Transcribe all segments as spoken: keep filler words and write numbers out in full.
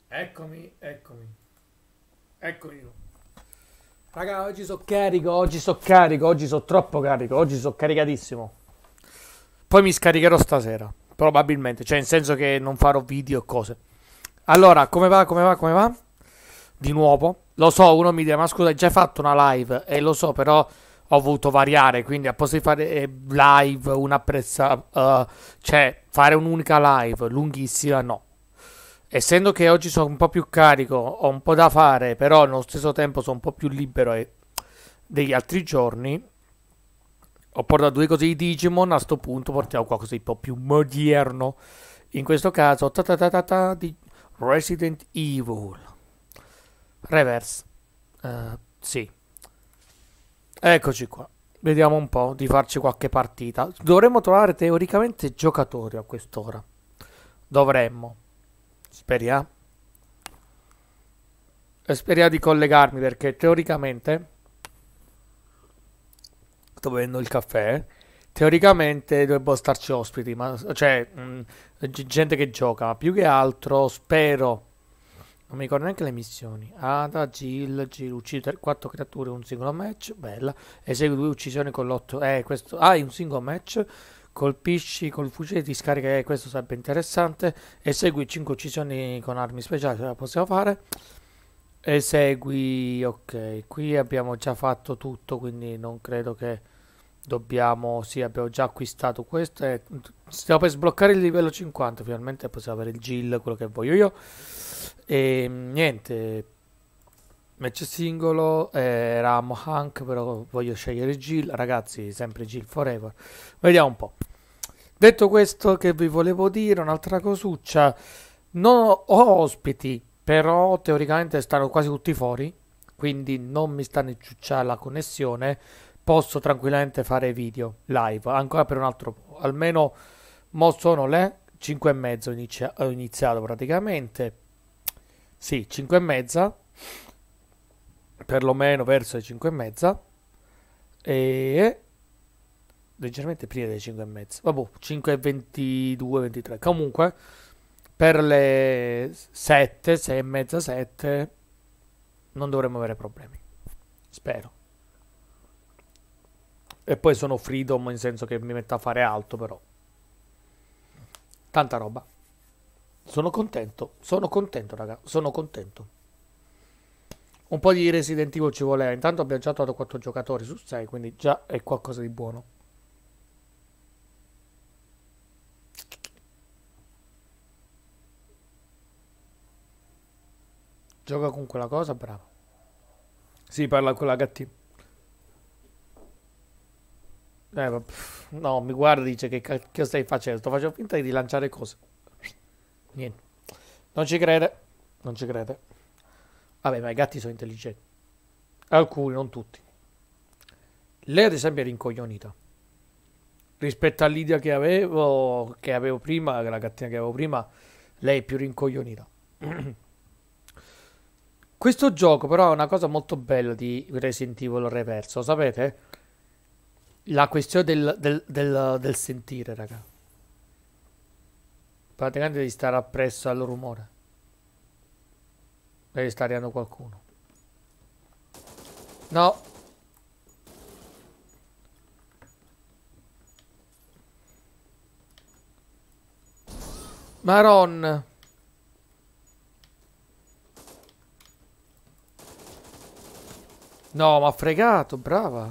Eccomi, eccomi, ecco io. Raga, oggi so carico, oggi so carico, oggi so troppo carico, oggi so caricatissimo. Poi mi scaricherò stasera, probabilmente, cioè in senso che non farò video e cose. Allora, come va, come va, come va? Di nuovo, lo so, uno mi dice, ma scusa, hai già fatto una live? E lo so, però ho voluto variare, quindi a posto di fare eh, live, una presa, eh, cioè fare un'unica live lunghissima, no. Essendo che oggi sono un po' più carico, ho un po' da fare, però allo stesso tempo sono un po' più libero e- degli altri giorni, ho portato due cose di Digimon, a sto punto portiamo qualcosa di un po' più moderno. In questo caso, ta ta ta ta ta, di Resident Evil. Reverse. Eh, sì, eccoci qua. Vediamo un po' di farci qualche partita. Dovremmo trovare teoricamente giocatori a quest'ora. Dovremmo. Speriamo. E speriamo di collegarmi perché teoricamente sto bevendo il caffè. Teoricamente dovrebbero starci ospiti, ma cioè mh, g- gente che gioca, ma più che altro spero. Non mi ricordo neanche le missioni. Ada, Jill, Jill uccide quattro creature in un singolo match, bella. Esegui due uccisioni con l'otto. Eh, questo. Ah, in un singolo match. Colpisci col fucile, ti scarica, eh, questo sarebbe interessante. Esegui cinque uccisioni con armi speciali, la possiamo fare. Esegui, ok, qui abbiamo già fatto tutto, quindi non credo che dobbiamo, sì, abbiamo già acquistato questo e stiamo per sbloccare il livello cinquanta, finalmente possiamo avere il Gill, quello che voglio io. E niente, match singolo, eh, eravamo Hank, però voglio scegliere Gill, ragazzi, sempre Gill forever. Vediamo un po'. Detto questo, che vi volevo dire, un'altra cosuccia, non ho ospiti, però teoricamente stanno quasi tutti fuori, quindi non mi stanno inciucciare la connessione, posso tranquillamente fare video live, ancora per un altro po'. Almeno mo sono le cinque e mezza, ho inizia- ho iniziato praticamente, sì, cinque e mezza, perlomeno verso le cinque e mezza, e leggermente prima delle cinque e mezza, vabbè, cinque e ventidue, ventitré, comunque per le sette, sei e mezza, sette non dovremmo avere problemi, spero. E poi sono freedom in senso che mi metto a fare altro, però tanta roba. Sono contento, sono contento, raga, sono contento. Un po' di Resident Evil ci voleva, intanto abbiamo già trovato quattro giocatori su sei, quindi già è qualcosa di buono. Gioca con quella cosa, bravo. Si parla con la gattina. Eh, ma, pff, no, mi guarda e dice che cacchio stai facendo? Sto facendo finta di lanciare cose. Niente. Non ci crede. Non ci crede. Vabbè, ma i gatti sono intelligenti. Alcuni, non tutti. Lei ad esempio è rincoglionita. Rispetto all'idea che avevo, che avevo prima, la gattina che avevo prima, lei è più rincoglionita. Questo gioco però è una cosa molto bella di Resident Evil Reverso, sapete? La questione del, del, del, del sentire, raga. Praticamente devi stare appresso al rumore. Devi stare arrivando qualcuno. No, Maron. No, ma ha fregato, brava.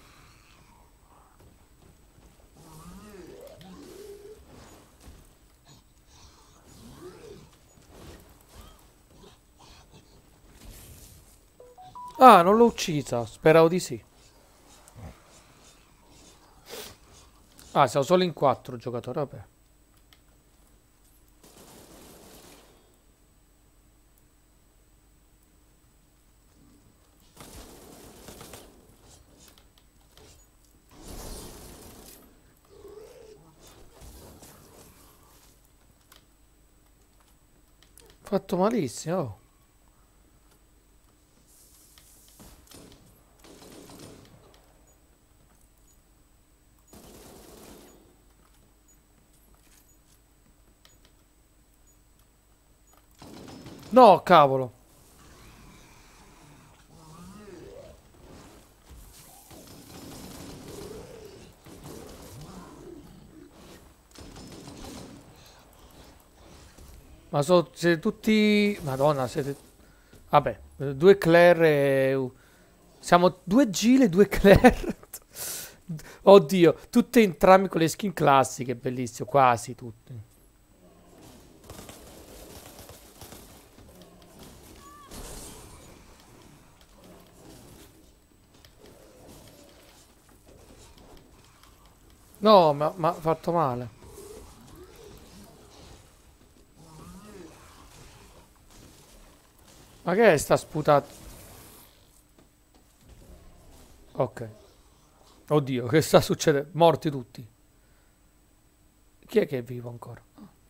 Ah, non l'ho uccisa. Speravo di sì. Ah, siamo solo in quattro giocatori, vabbè. Fatto malissimo. Oh. No, cavolo. Ma sono siete tutti... Madonna, siete... Vabbè, eh, due Claire e... Siamo due Gile e due Claire. Oddio, tutte entrambi con le skin classiche, bellissimo, quasi tutte. No, ma ma ha fatto male. Ma che è sta sputata? Ok. Oddio, che sta succedendo? Morti tutti. Chi è che è vivo ancora?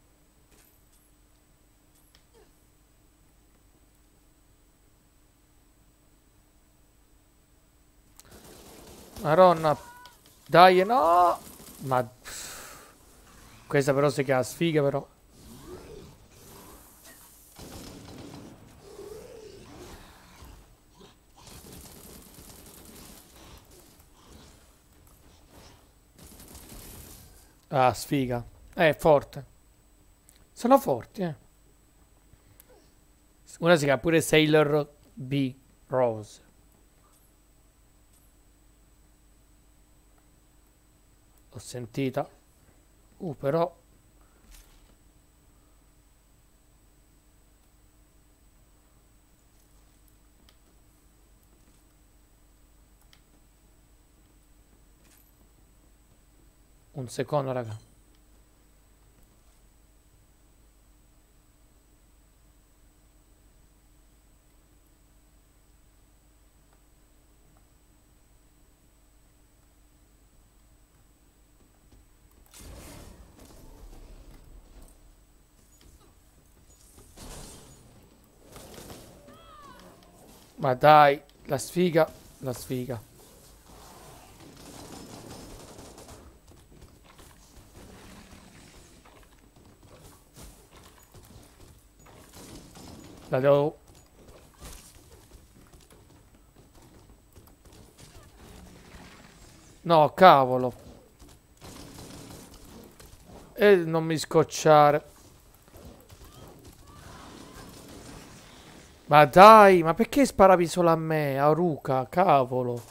Maronna. Dai, no! Ma... Questa però si chiama sfiga, però. Ah, sfiga. È forte. Sono forti, eh. Una si chiama pure Sailor B. Rose. L'ho sentita. Uh, però... Un secondo, raga. Ma dai, la sfiga, la sfiga. La devo... No, cavolo. E non mi scocciare. Ma dai, ma perché sparavi solo a me, a Ruka, cavolo.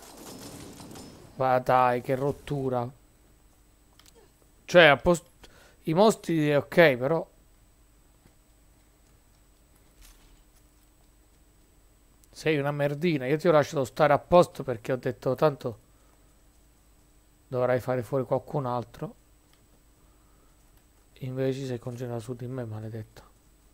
Ma dai, che rottura. Cioè, a post... i mostri, ok, però... Sei una merdina. Io ti ho lasciato stare a posto perché ho detto tanto dovrai fare fuori qualcun altro. Invece sei concentrato su di me, maledetto.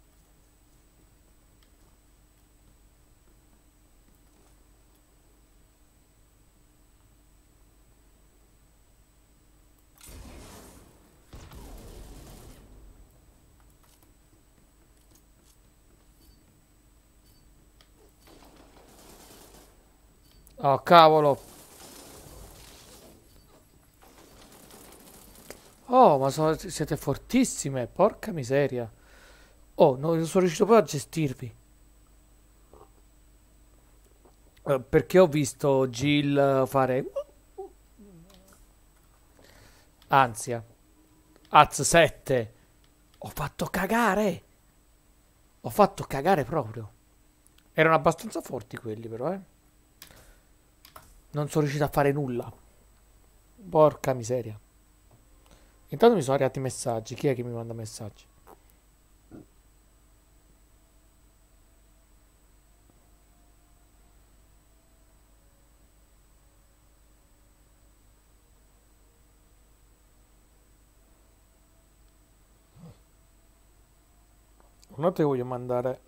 Oh, cavolo. Oh, ma sono- siete fortissime, porca miseria. Oh, non sono riuscito poi a gestirvi. Eh, perché ho visto Jill fare ansia. Az sette. Ho fatto cagare. Ho fatto cagare proprio. Erano abbastanza forti quelli, però, eh. Non sono riuscito a fare nulla. Porca miseria. Intanto mi sono arrivati i messaggi. Chi è che mi manda messaggi? Un altro che voglio mandare.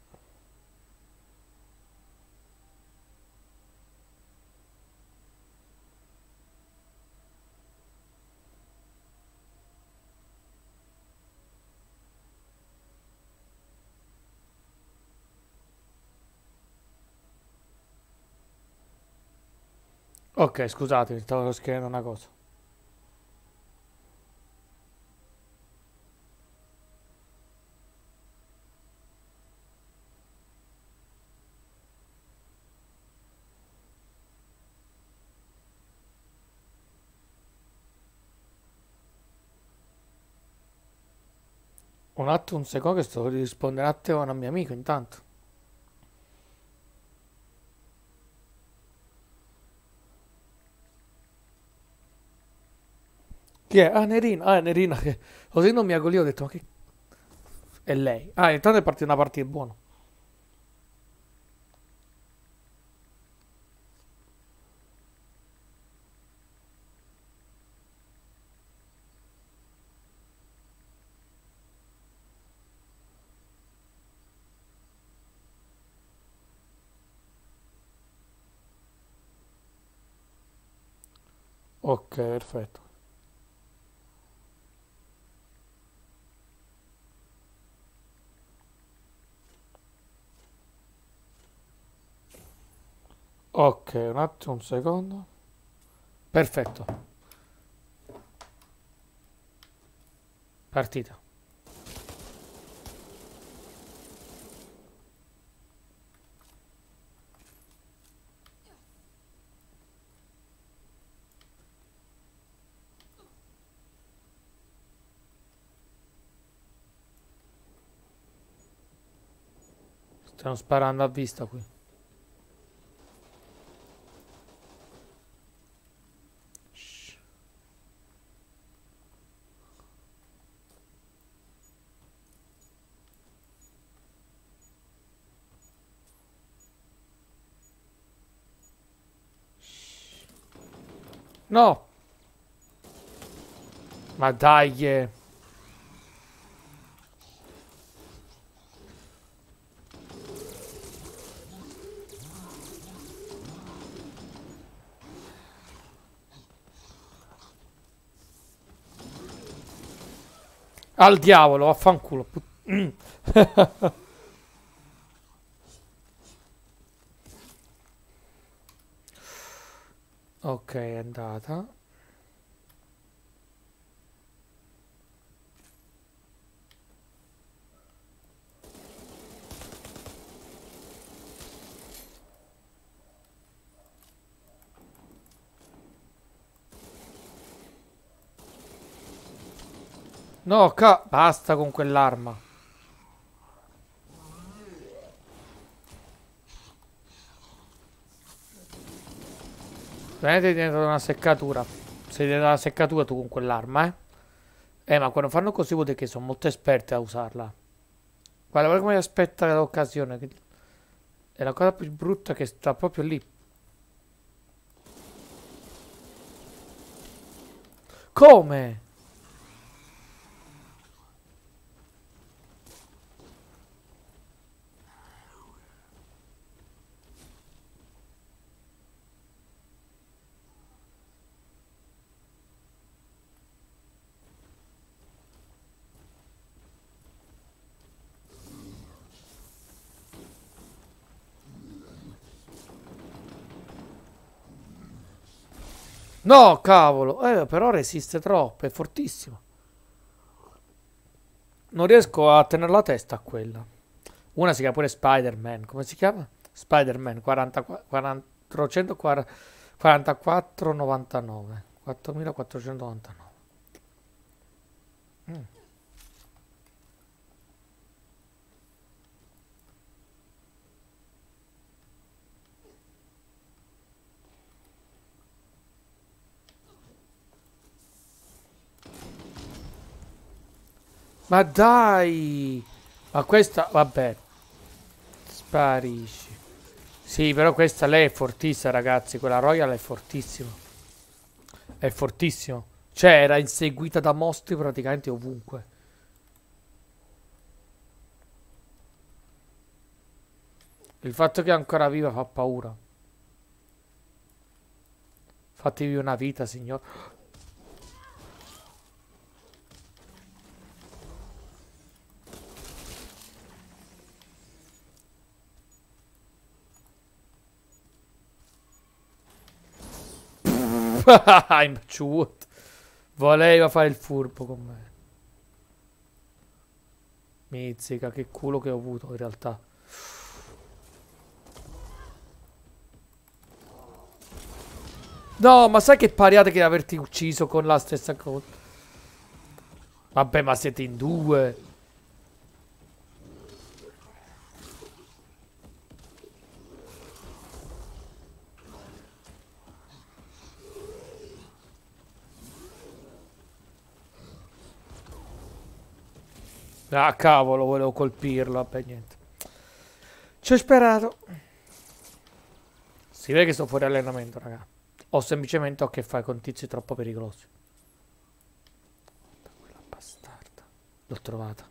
Ok, scusatemi, stavo scrivendo una cosa. Un attimo, un secondo che sto rispondendo un attimo a un mio amico intanto. Chi è? Ah, Nerina. Ah, è Nerina. Che... Così non mi agolio, ho detto, ma che... È lei. Ah, intanto è partita una partita buona. Ok, perfetto. Ok, un attimo, un secondo. Perfetto. Partita. Stiamo sparando a vista qui. Shh. No! Ma dai! eh. Al diavolo, vaffanculo. put- Mm. Ok, è andata. No, ca... Basta con quell'arma. Veramente è diventata una seccatura. Sei diventata una seccatura tu con quell'arma, eh? Eh, ma quando fanno così vuol dire che sono molto esperti a usarla. Guarda, guarda come aspetta l'occasione. che- È la cosa più brutta che sta proprio lì. Come? No, cavolo. Eh, però resiste troppo, è fortissimo. Non riesco a tenere la testa a quella. Una si chiama pure Spider-Man. Come si chiama? Spider-Man quarantaquattro, quattrocentoquarantaquattro novantanove. quattromilaquattrocentonovantanove. Mm. Ma dai! Ma questa, vabbè, sparisci. Sì, però questa lei è fortissima, ragazzi. Quella Royal è fortissima. È fortissimo. Cioè, era inseguita da mostri praticamente ovunque. Il fatto che è ancora viva fa paura. Fatevi una vita, signor. I'm chewed. Voleva fare il furbo con me. Mizzica, che culo che ho avuto in realtà. No, ma sai che pariate che averti ucciso con la stessa cosa? Vabbè, ma siete in due. Ah, cavolo, volevo colpirlo. Vabbè, niente. Ci ho sperato. Si vede che sto fuori allenamento, raga. O semplicemente ho a che fare con tizi troppo pericolosi. Quella bastarda. L'ho trovata.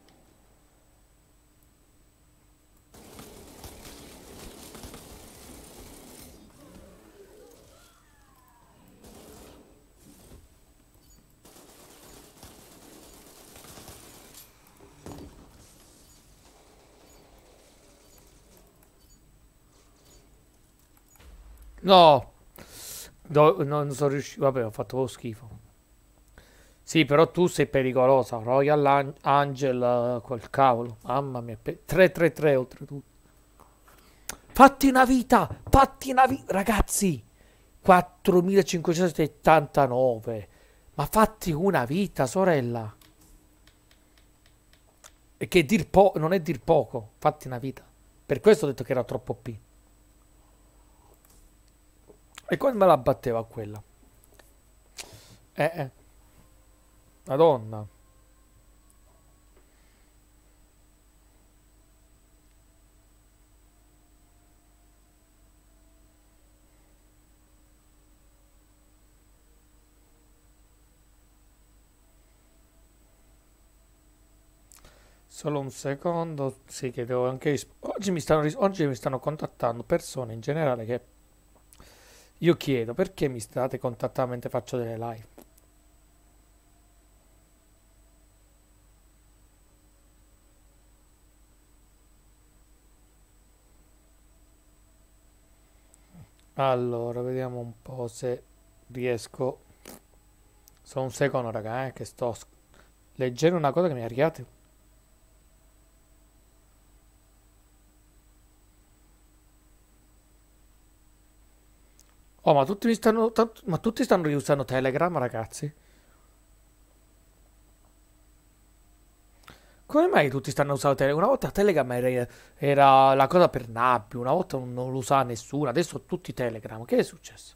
No! Do- non sono riuscito. Vabbè, ho fatto schifo. Sì, però tu sei pericolosa. Royal An- Angel, eh, quel cavolo. Mamma mia. pe- tre tre tre oltretutto. Fatti una vita! Fatti una vita! Ragazzi! quattromilacinquecentosettantanove. Ma fatti una vita, sorella. E che dir po- non è dir poco. Fatti una vita. Per questo ho detto che era troppo P. E quando me la batteva quella? Eh, eh. Madonna. Solo un secondo. Sì, che devo anche ris- oggi mi stanno, ris- oggi mi stanno contattando persone in generale che io chiedo perché mi state contattando mentre faccio delle live. Allora, vediamo un po' se riesco. Solo un secondo, raga, eh, che sto s- leggendo una cosa che mi ha arrivato. Oh, ma tutti mi stanno, tant- ma tutti stanno riusando Telegram, ragazzi? Come mai tutti stanno usando Telegram? Una volta Telegram era, era la cosa per Nappi, una volta non, non lo usava nessuno, adesso tutti Telegram. Che è successo?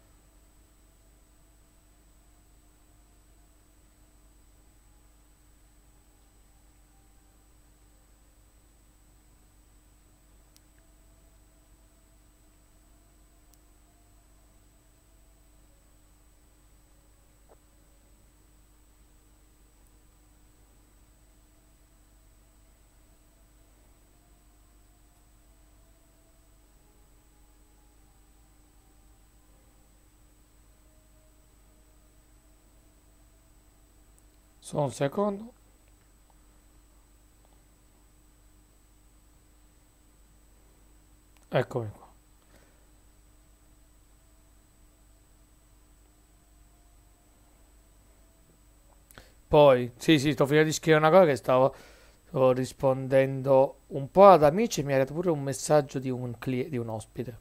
Solo un secondo. Eccomi qua. Poi, sì, sì, sto finendo di scrivere una cosa che stavo, stavo rispondendo un po' ad amici e mi è arrivato pure un messaggio di un, cli- di un ospite.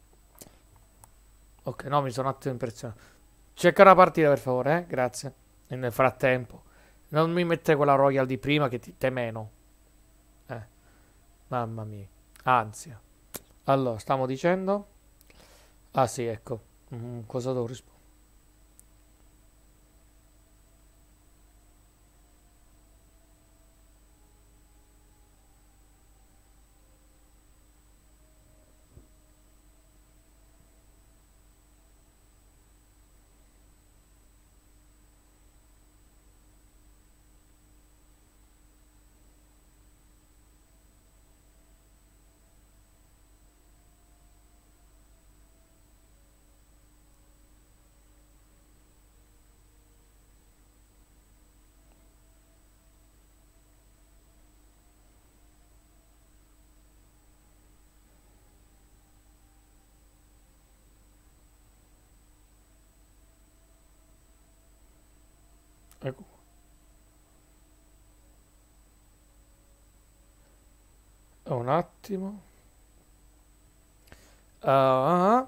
Ok, no, mi sono un attimo impressionato. Cerca una partita per favore, eh? Grazie. E nel frattempo, non mi mette quella Royal di prima che ti, te meno. Eh, mamma mia. Ansia. Allora, stiamo dicendo? Ah sì, ecco. Mm, cosa devo rispondere? Ecco. Un attimo. Ah,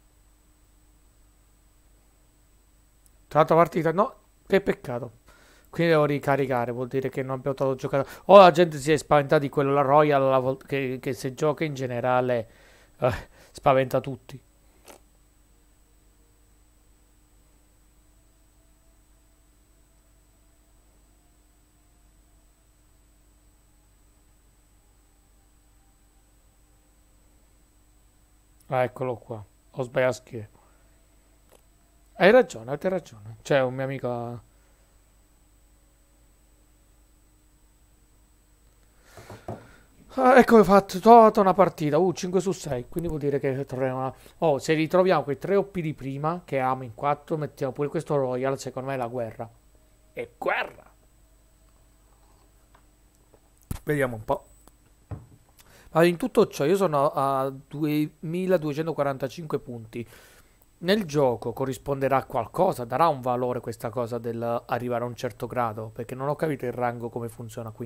tra l'altro partita, no, che peccato. Quindi devo ricaricare, vuol dire che non abbiamo potuto giocare. O la gente si è spaventata di quello, la Royal, la vol- che, che se gioca in generale eh, spaventa tutti. Ah, eccolo qua. Ho sbagliato a scrivere. Hai ragione, avete ragione. C'è un mio amico. Ah, ecco, ho fatto tutta una partita. Uh, cinque su sei. Quindi vuol dire che troviamo una. Oh, se ritroviamo quei tre O P di prima, che amo in quattro, mettiamo pure questo Royal. Secondo me è la guerra. È guerra! Vediamo un po'. Ma in tutto ciò io sono a duemiladuecentoquarantacinque punti. Nel gioco corrisponderà a qualcosa? Darà un valore questa cosa dell'arrivare a un certo grado? Perché non ho capito il rango come funziona qui.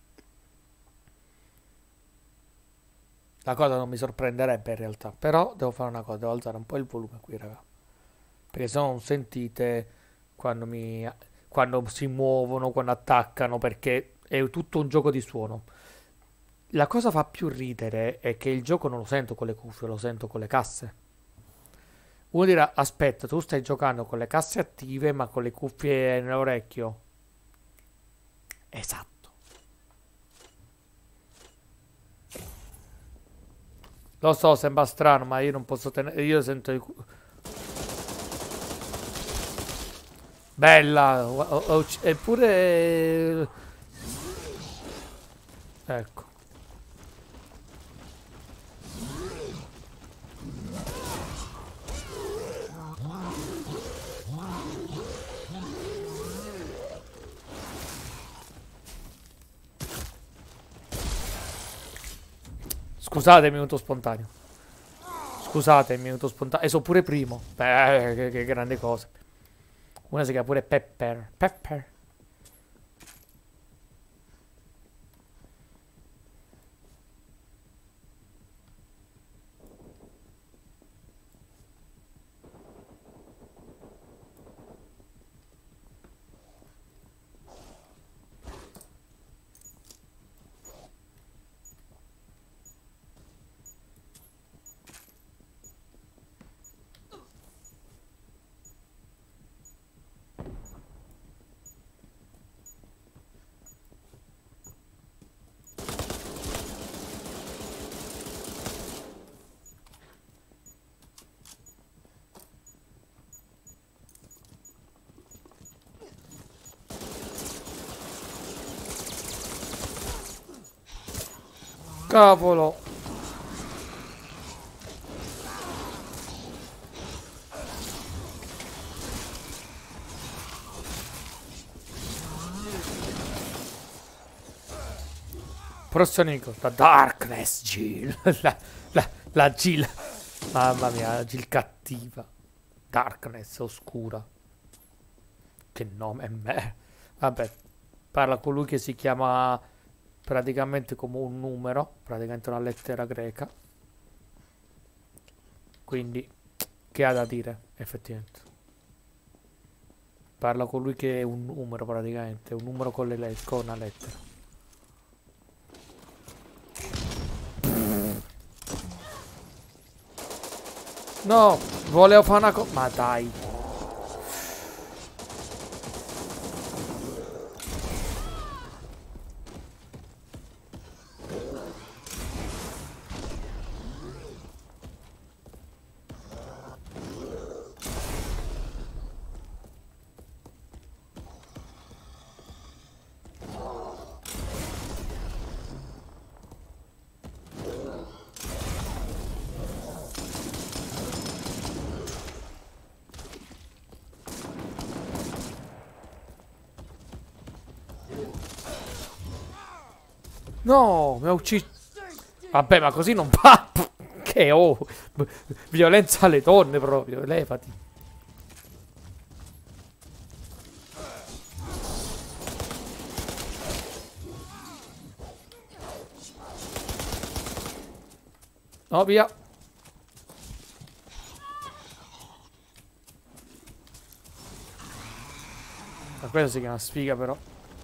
La cosa non mi sorprenderebbe in realtà. Però devo fare una cosa, devo alzare un po' il volume qui, raga. Perché se no non sentite quando mi... quando si muovono, quando attaccano, perché è tutto un gioco di suono. La cosa fa più ridere è che il gioco non lo sento con le cuffie, lo sento con le casse. Uno dirà, aspetta, tu stai giocando con le casse attive ma con le cuffie nell'orecchio. Esatto. Lo so, sembra strano, ma io non posso tenere... Io sento i... cu- Bella! ho- ho- ho ucc- Eppure... Ecco. Scusate il minuto spontaneo. Scusate il minuto spontaneo. E so pure primo. Beh, che, che grande cosa. Una si chiama pure Pepper. Pepper. Cavolo. Prostonico. La Darkness Jill. La, la, la Jill. Mamma mia, la Jill cattiva. Darkness oscura. Che nome è me. Vabbè, parla colui che si chiama praticamente come un numero, praticamente una lettera greca. Quindi, che ha da dire, effettivamente? Parla colui che è un numero, praticamente, un numero con, le let- con una lettera. No, volevo fare una cosa. Ma dai. No, mi ha ucciso. Vabbè, ma così non va. Che oh. Violenza alle donne proprio. Levati. No, via. Ma questa si chiama sfiga però.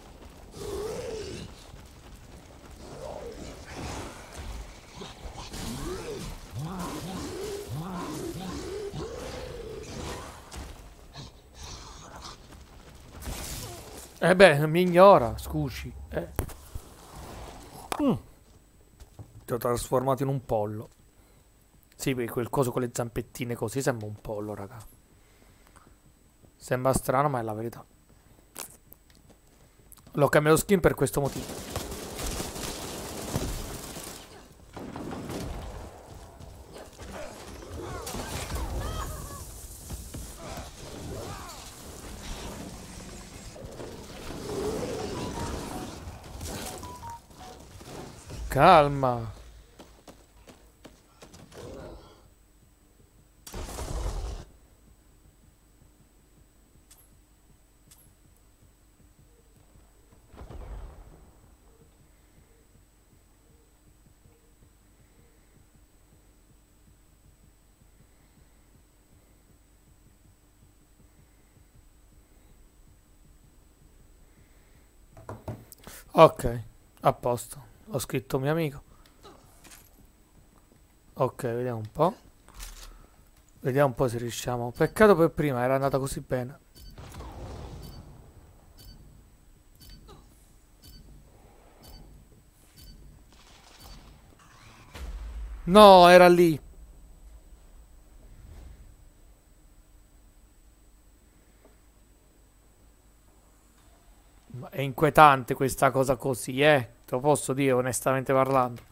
Eh beh, mi ignora, scusi. Eh. Mm. Ti ho trasformato in un pollo. Sì, perché quel coso con le zampettine così sembra un pollo, raga. Sembra strano, ma è la verità. L'ho cambiato skin per questo motivo. Calma. Ok, a posto. Ho scritto mio amico. Ok, vediamo un po'. Vediamo un po' se riusciamo. Peccato per prima, era andata così bene. No, era lì. Ma è inquietante questa cosa così, eh. Te lo posso dire onestamente parlando.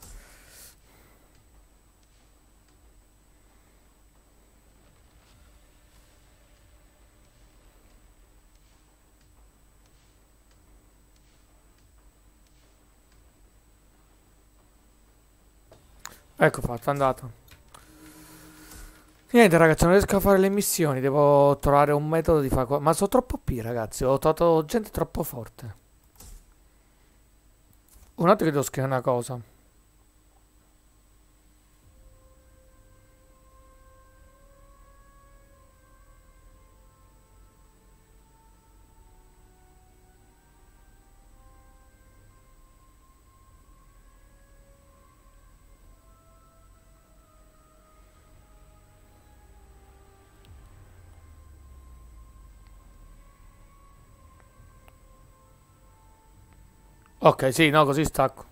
Ecco fatto, è andato. Niente ragazzi, non riesco a fare le missioni. Devo trovare un metodo di fare... qua- Ma sono troppo P ragazzi. Ho trovato gente troppo forte. Un attimo che devo scrivere una cosa. Ok, sì, no, così stacco.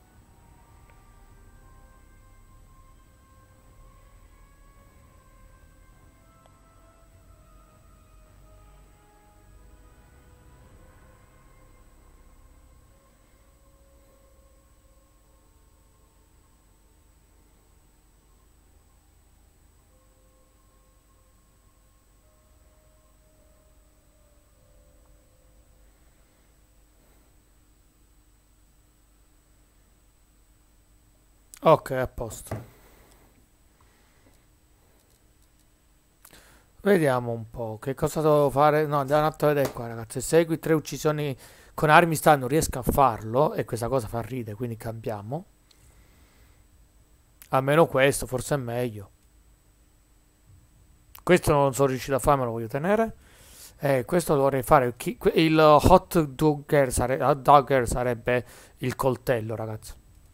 Ok, a posto. Vediamo un po'. Che cosa devo fare? No, andiamo un attimo a vedere qua ragazzi. Se segui tre uccisioni con armi stand non riesco a farlo. E questa cosa fa ridere, quindi cambiamo. Almeno questo, forse è meglio. Questo non sono riuscito a fare, me lo voglio tenere. Eh, questo lo vorrei fare. Chi- que- Il hot dogger, sare- hot dogger sarebbe il coltello, ragazzi.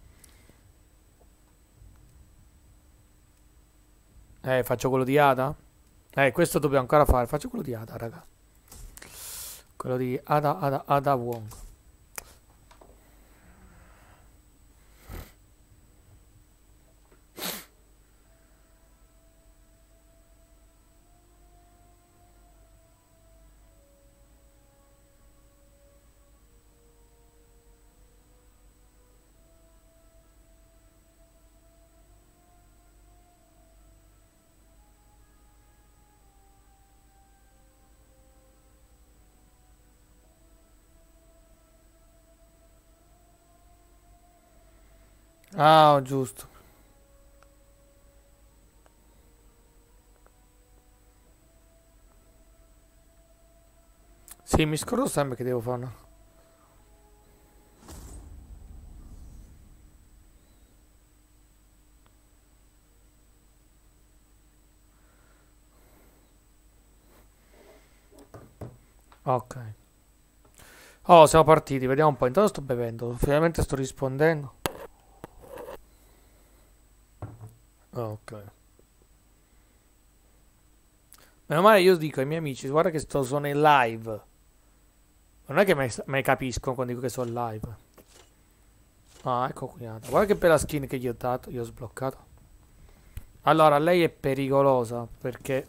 Eh, faccio quello di Ada? Eh, questo dobbiamo ancora fare. Faccio quello di Ada, raga. Quello di Ada, Ada, Ada Wong. Ah, giusto. Sì, mi scordo sempre che devo fare una... Ok. Oh, siamo partiti, vediamo un po'. Intanto sto bevendo, finalmente sto rispondendo. Oh, ok. Meno male io dico ai miei amici, guarda che sto, sono in live. Non è che me, me capiscono quando dico che sono live. Ah, ecco qui. Guarda che bella skin che gli ho dato, gli ho sbloccato. Allora, lei è pericolosa perché...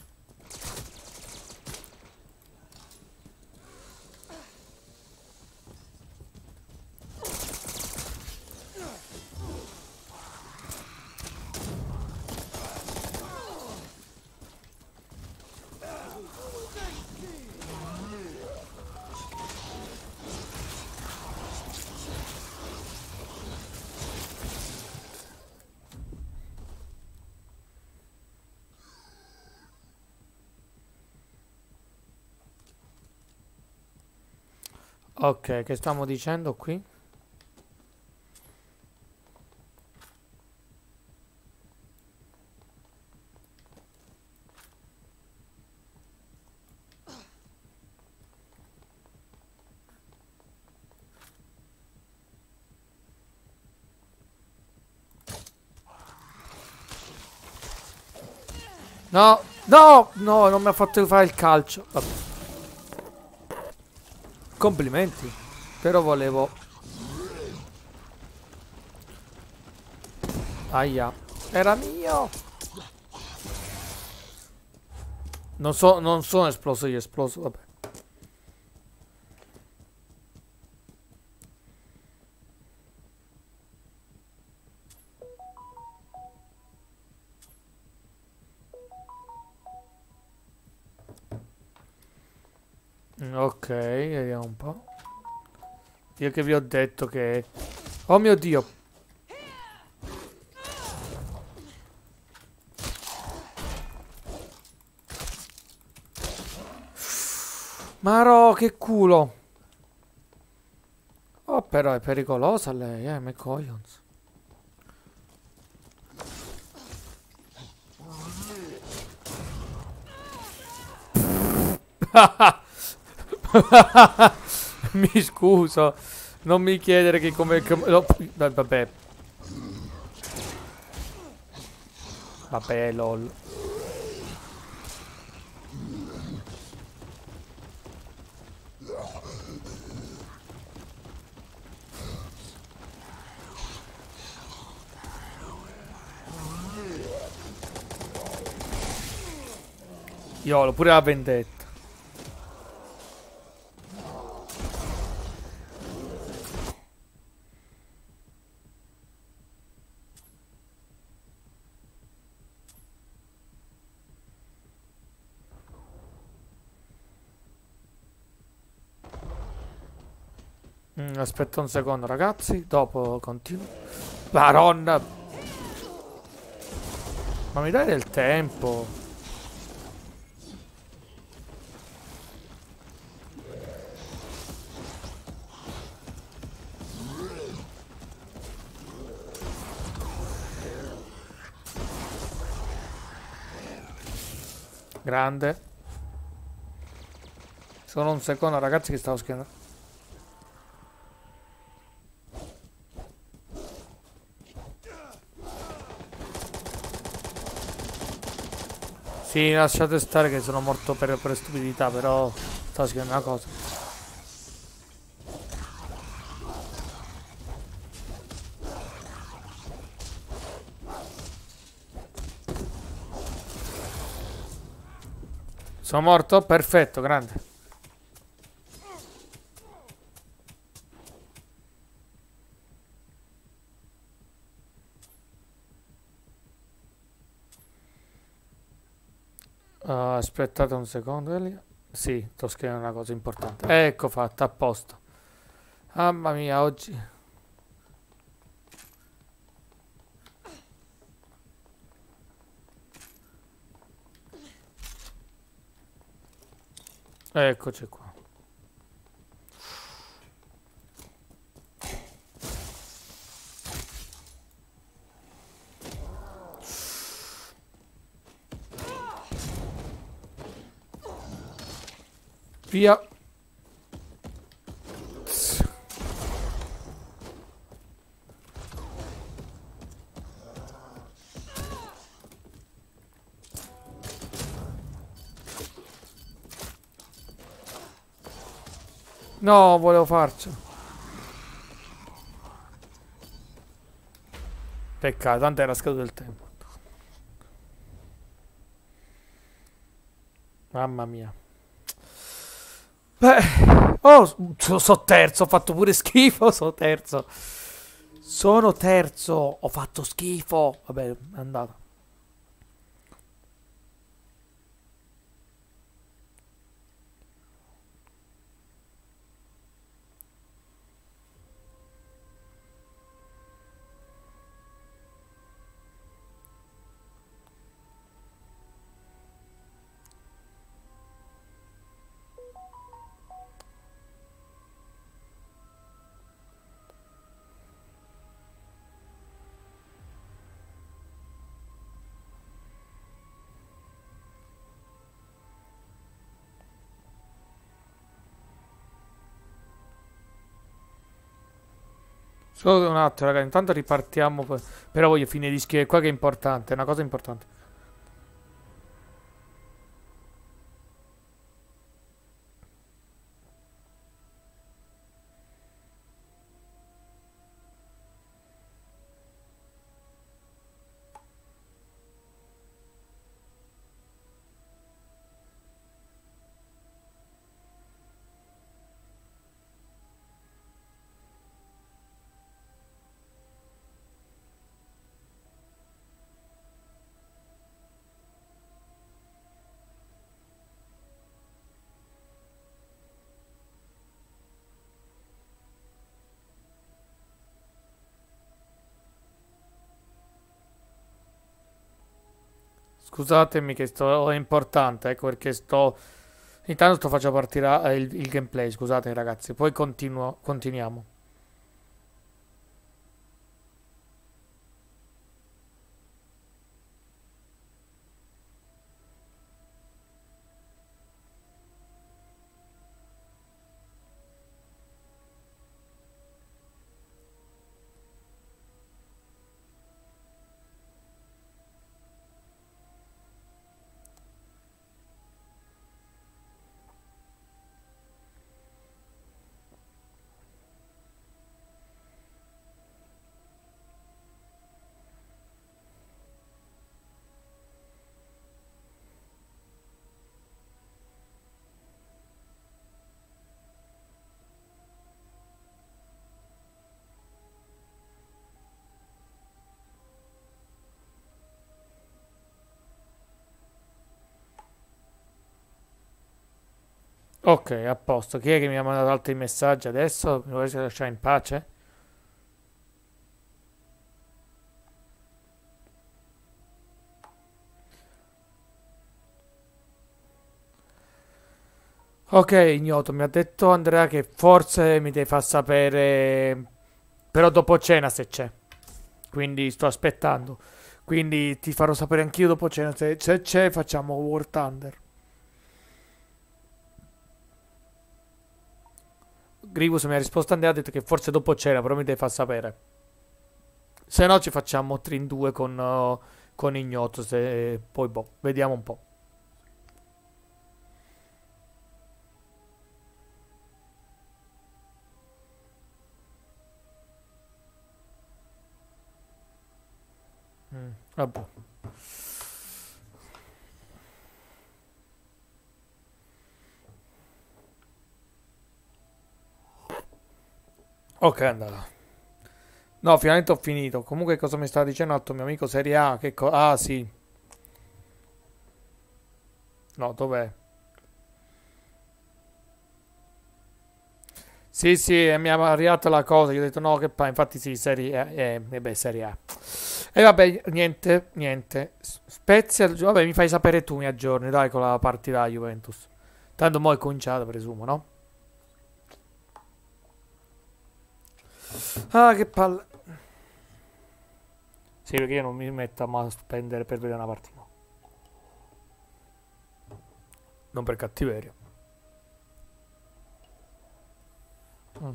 Ok, che stiamo dicendo qui? No, no, no, non mi ha fatto fare il calcio. Vabbè. Complimenti. Però volevo... Aia. Era mio. Non so, non sono esploso io, esploso, vabbè. Mm, ok, vediamo un po'. Io che vi ho detto che... Oh mio Dio. Maro, che culo. Oh, però è pericolosa lei, eh, McCoyons. Mi scuso. Non mi chiedere che come... come no, vabbè. Vabbè, lol. Io pure la vendetta. Mm, aspetta un secondo, ragazzi. Dopo continuo. Maronna. Ma mi dai del tempo? Grande. Solo un secondo, ragazzi, che stavo schiacciando. Sì, lasciate stare che sono morto per, per stupidità, però stavo scrivendo una cosa. Sono morto? Perfetto, grande. Uh, aspettate un secondo, Elia. Sì, sto scrivendo una cosa importante. Ecco fatta, a posto. Mamma mia, oggi... Eccoci qua. Via. No, volevo farcela. Peccato, tanto era scaduto il tempo. Mamma mia. Beh, oh, so, so terzo, ho fatto pure schifo, so terzo. Sono terzo, ho fatto schifo. Vabbè, è andata. Solo un attimo, raga, intanto ripartiamo. poi- Però voglio finire di scrivere qua che è importante, è una cosa importante. Scusatemi che sto, è importante, ecco perché sto... Intanto sto faccio partire eh, il, il gameplay, scusate ragazzi, poi continuo, continuiamo. Ok, a posto. Chi è che mi ha mandato altri messaggi adesso? Mi volete lasciare in pace? Ok, ignoto, mi ha detto Andrea che forse mi devi far sapere, però dopo cena se c'è. Quindi sto aspettando. Quindi ti farò sapere anch'io dopo cena. Se se c'è, facciamo War Thunder. Grivus mi ha risposto Andrea, ha detto che forse dopo cena, però mi devi far sapere. Se no ci facciamo tre in due con, uh, con ignoto. Se, poi boh, vediamo un po'. Mm, vabbè. Ok, è andata. No, finalmente ho finito. Comunque, cosa mi stava dicendo l'altro mio amico Serie A? Che co- ah, sì. No, dov'è? Sì, sì, e mi ha arrivato la cosa. Io ho detto no, che fa. Infatti, sì, Serie A. Eh, eh, beh, Serie A. E vabbè, niente, niente. S- Spezia, vabbè, mi fai sapere tu, mi aggiorni, dai, con la partita Juventus. Tanto mo' è cominciata, presumo, no? Ah, che palle. Sì, perché io non mi metto a ma- spendere per vedere una partita. Non per cattiveria. Mm.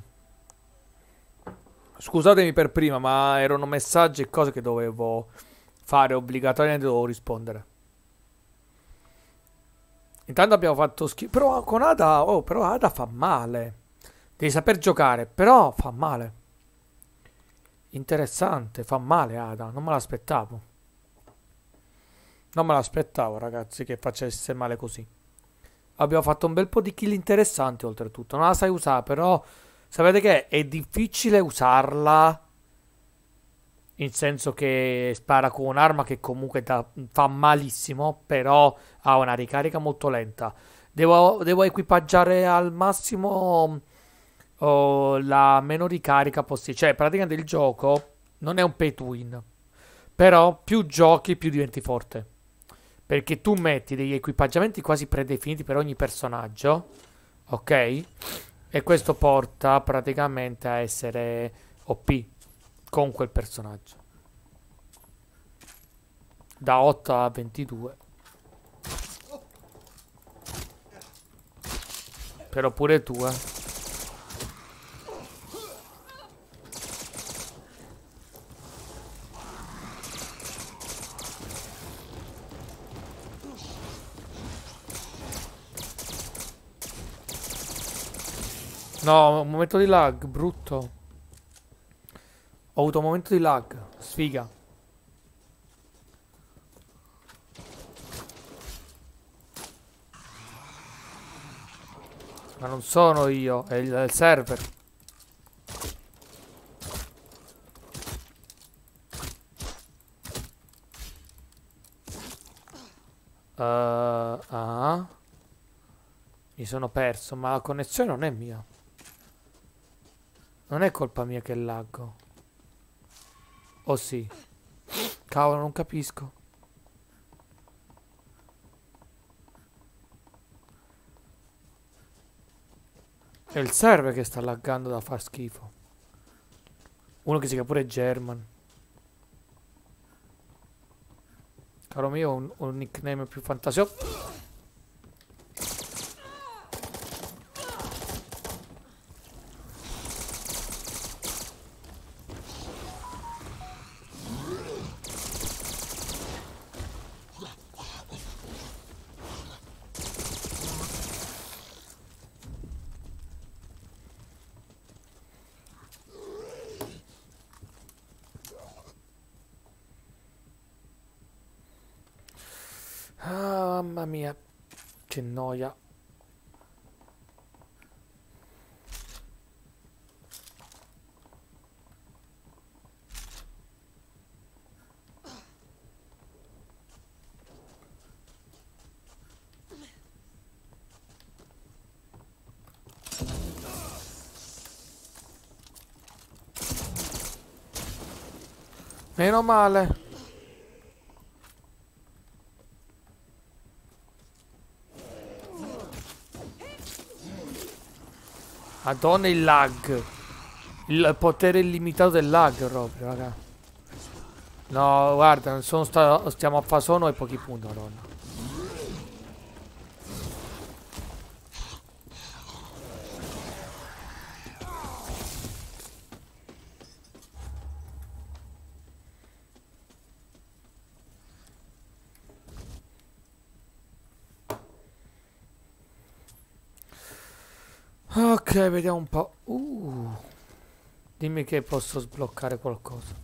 Scusatemi per prima, ma erano messaggi e cose che dovevo fare obbligatoriamente, dovevo rispondere. Intanto abbiamo fatto schifo. Però con Ada, oh, però Ada fa male. Devi saper giocare, però fa male. Interessante, fa male Ada, non me l'aspettavo. Non me l'aspettavo, ragazzi, che facesse male così. Abbiamo fatto un bel po' di kill interessanti, oltretutto. Non la sai usare, però sapete che è difficile usarla. In senso che spara con un'arma che comunque da- fa malissimo, però ha una ricarica molto lenta. Devo, devo equipaggiare al massimo oh, la meno ricarica possibile. Cioè, praticamente il gioco non è un pay to win. Però più giochi, più diventi forte. Perché tu metti degli equipaggiamenti quasi predefiniti per ogni personaggio. Ok? E questo porta praticamente a essere O P con quel personaggio. Da otto a ventidue. Però pure tu, eh. No, un momento di lag, brutto. Ho avuto un momento di lag, sfiga. Ma non sono io, è il, è il server. Uh, ah. Mi sono perso, ma la connessione non è mia. Non è colpa mia che laggo. Oh sì. Cavolo, non capisco. È il server che sta laggando da far schifo. Uno che si chiama pure German. Caro mio, un, un nickname più fantasioso. Ah, mamma mia, che noia. Meno male. Madonna il lag. Il potere illimitato del lag proprio, raga. No, guarda, sono sta- stiamo a fare solo e pochi punti, madonna. Ok, vediamo un po'. Uh, dimmi che posso sbloccare qualcosa.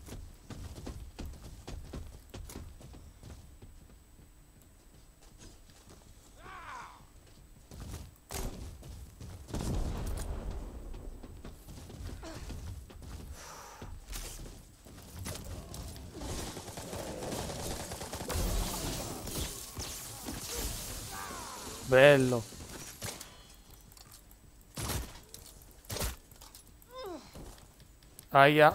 Bello. Aia.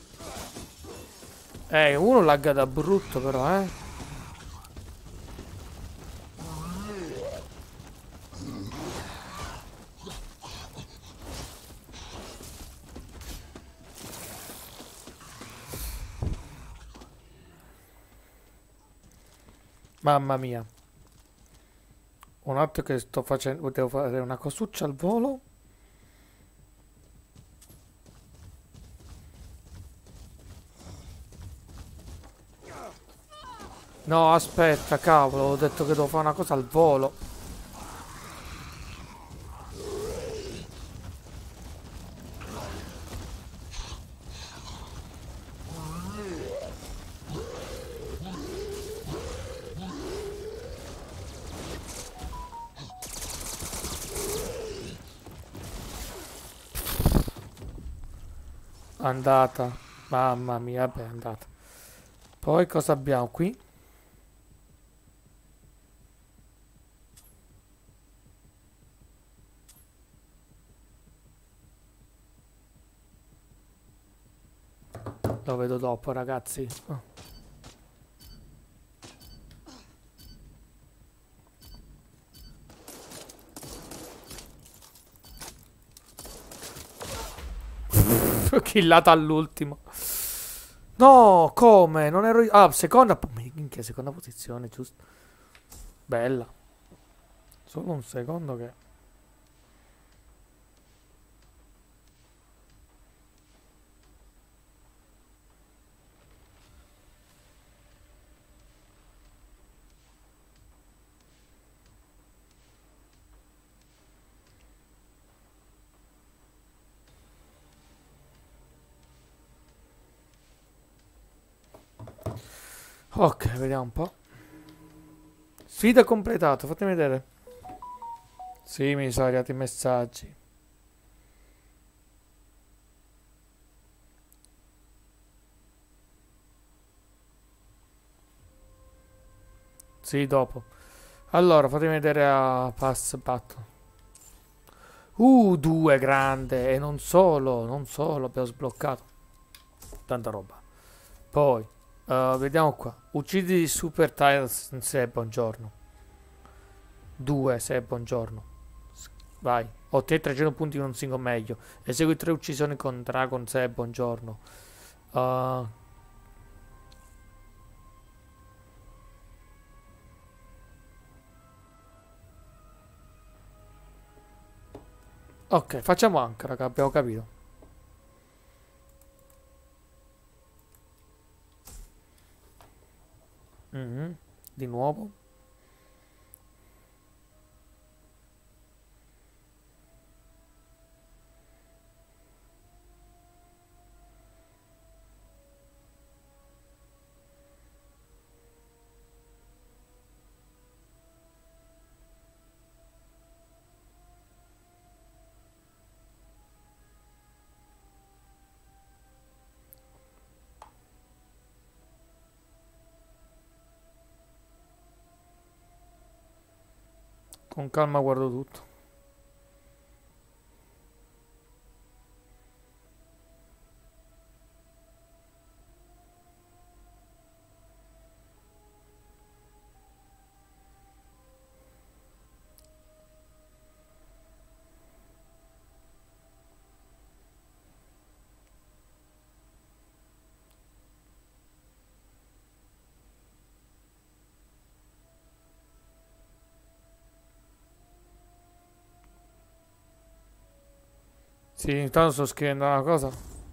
Eh, uno lagga da brutto però, eh. Mamma mia. Un attimo che sto facendo. Devo fare una cosuccia al volo. No, aspetta, cavolo, ho detto che devo fare una cosa al volo. Andata. Mamma mia, vabbè, è andata. Poi cosa abbiamo qui? Lo vedo dopo, ragazzi. Oh. Killata all'ultimo. No, come? Non ero io. Ah, seconda. Minchia, seconda posizione, giusto. Bella. Solo un secondo che... Ok, vediamo un po'. Sfida completata, fatemi vedere. Sì, mi sono arrivati i messaggi. Sì, dopo. Allora, fatemi vedere a Pass Battle. Uh, due grande. E non solo, non solo, abbiamo sbloccato. Tanta roba. Poi, uh, vediamo qua. Uccidi Super Tiles se buongiorno. due se buongiorno. Vai. Ottieni trecento punti con un singolo meglio. Esegui tre uccisioni con Dragon se buongiorno. Uh, ok, facciamo anche, raga, abbiamo capito. Mhm. Di nuovo. Con calma guardo tutto. Sì, intanto sto scrivendo una cosa.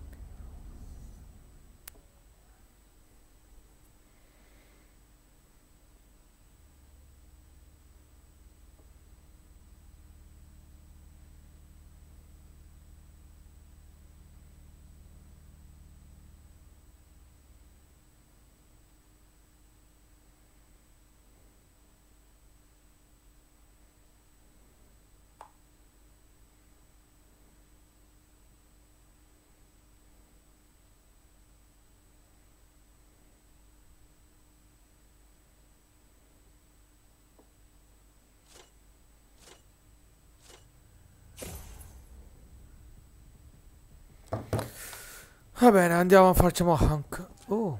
Va bene, andiamo, facciamo anche. Oh.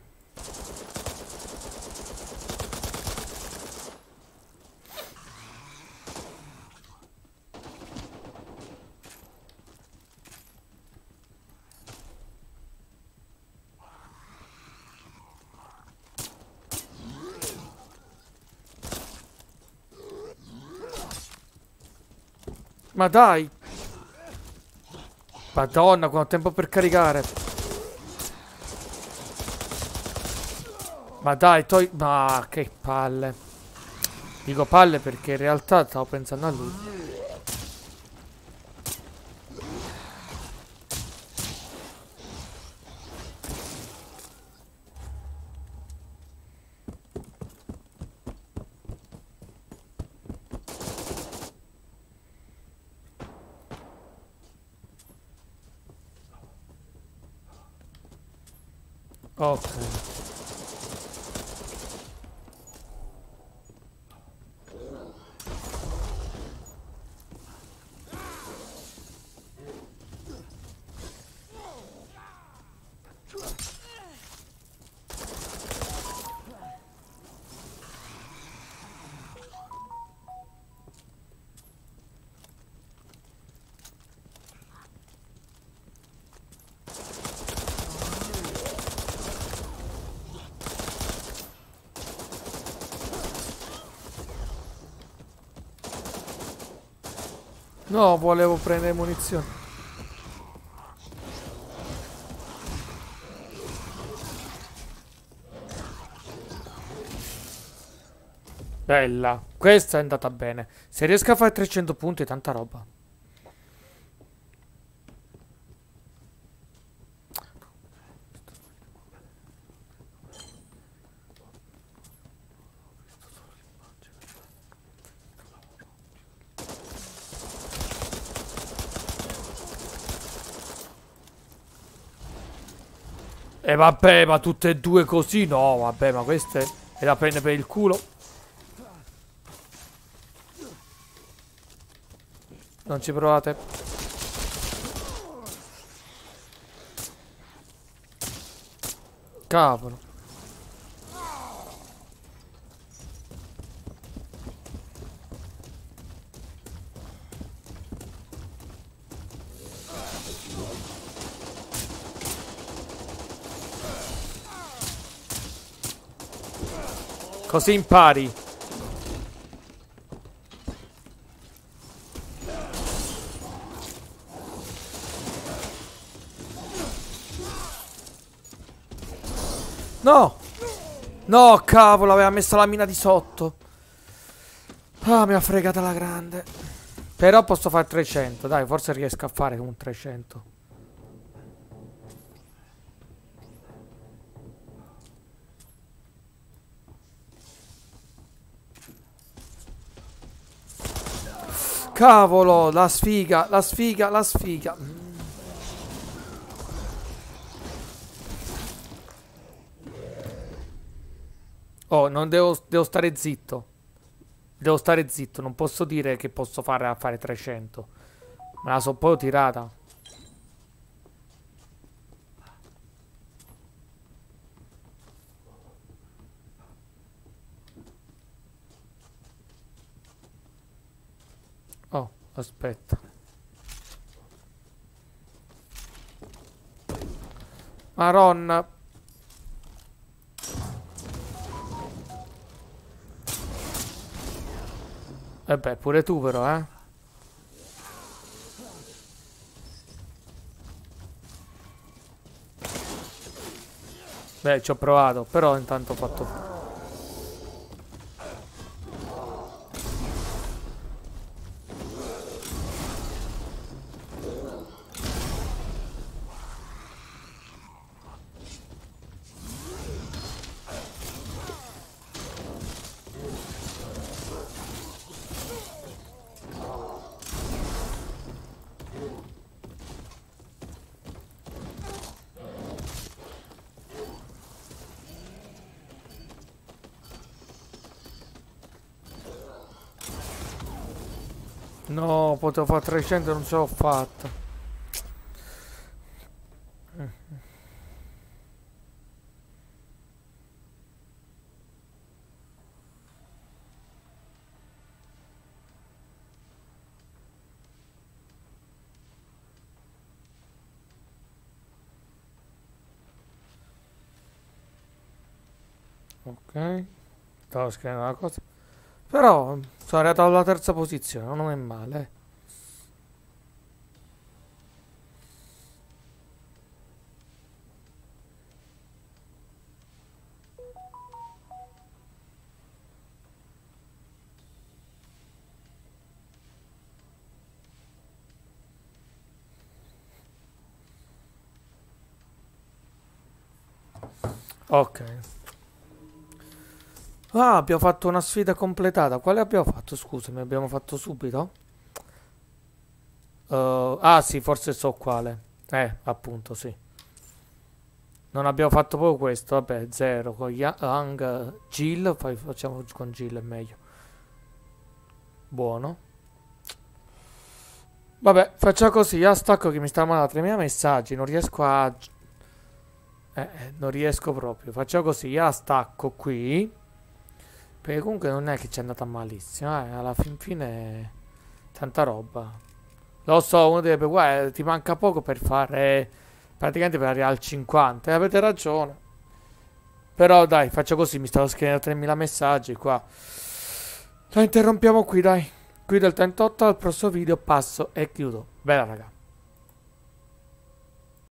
Ma dai! Madonna, quanto tempo per caricare! Ma dai, togli... Ma che palle! Dico palle perché in realtà stavo pensando a lui. Ok. No, volevo prendere munizioni. Bella, questa è andata bene. Se riesco a fare trecento punti è tanta roba. E vabbè, ma tutte e due così? No, vabbè, ma queste è da prendere per il culo. Non ci provate. Cavolo. Così impari. No! No, cavolo, aveva messo la mina di sotto. Ah, mi ha fregata la grande. Però posso fare trecento. Dai, forse riesco a fare un trecento. Cavolo, la sfiga, la sfiga, la sfiga. Oh, non devo, devo stare zitto. Devo stare zitto, non posso dire che posso fare a fare trecento. Me la so un po' tirata. Oh, aspetta. Maronna. E beh, pure tu però, eh. Beh, ci ho provato, però intanto ho fatto... No, potevo fare trecento e non ce l'ho fatta. Ok. Stavo scrivendo una cosa. Però sono arrivato alla terza posizione, non è male. eh. Ok. Ah, abbiamo fatto una sfida completata. Quale abbiamo fatto? Scusami, abbiamo fatto subito? Uh, ah, sì, forse so quale. Eh, appunto, sì. Non abbiamo fatto proprio questo. Vabbè, zero. Con Young Jill. Facciamo con Jill, è meglio. Buono. Vabbè, facciamo così. Io stacco che mi sta mandando tremila messaggi. Non riesco a... Eh, non riesco proprio. Facciamo così. Io stacco qui. Perché comunque non è che ci è andata malissimo. Eh, alla fin fine... Tanta roba. Lo so, uno deve... Guarda, ti manca poco per fare... Praticamente per arrivare al cinquanta. E avete ragione. Però dai, faccio così. Mi stavo scrivendo tremila messaggi qua. La interrompiamo qui, dai. Qui del trentotto al prossimo video passo e chiudo. Bella raga.